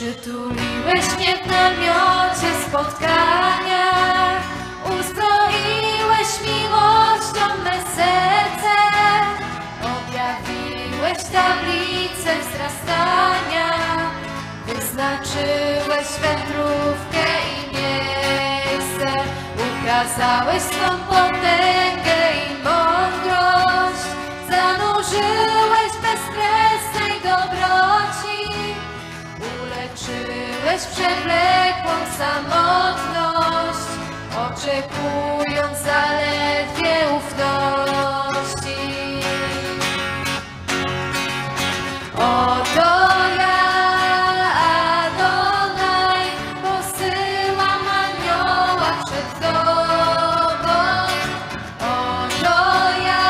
Przytuliłeś mnie w namiocie spotkania, uzbroiłeś miłością me serce, objawiłeś tablicę wzrastania, wyznaczyłeś wędrówkę i miejsce, ukazałeś swą potęgę i mądrość, zanurzyłeś w bezkresnej dobroci, uleczyłeś przewlekłą samotność, oczekując zaledwie ufności. Oto ja, Adonai, posyłam anioła przed Tobą. Oto ja,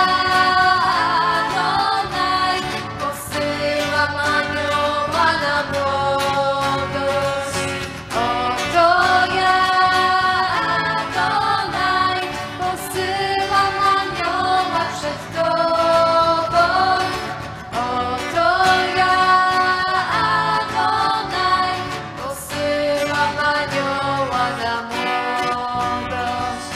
Adonai, posyłam anioła na młodość. Oto ja, Adonai, posyłam anioła przed Tobą. Oto ja, Adonai, posyłam anioła na młodość.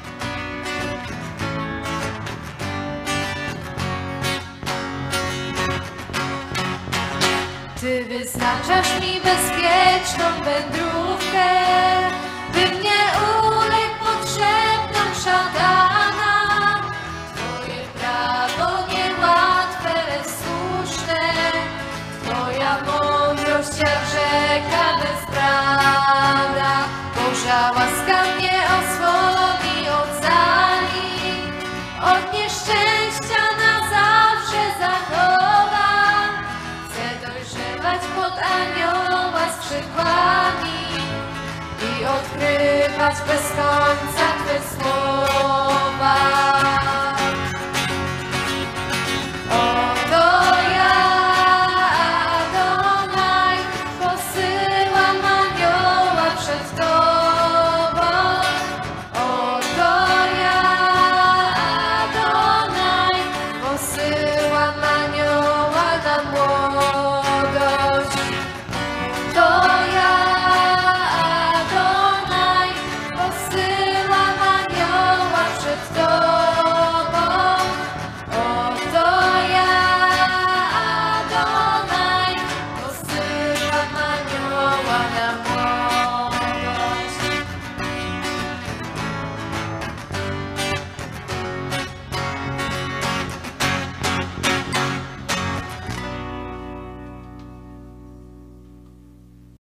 Ty wyznaczasz mi bezpieczną wędrówkę, bym nie uległ potrzebnom szatana. Twoje prawo niełatwe, lecz słuszne, Twoja mądrość jak rzeka bezbranna. Boża łaska mnie osłoni, ocali, od nieszczęścia na zawsze zachowa. Chcę dojrzewać pod anioła skrzydłami i odkrywać bez końca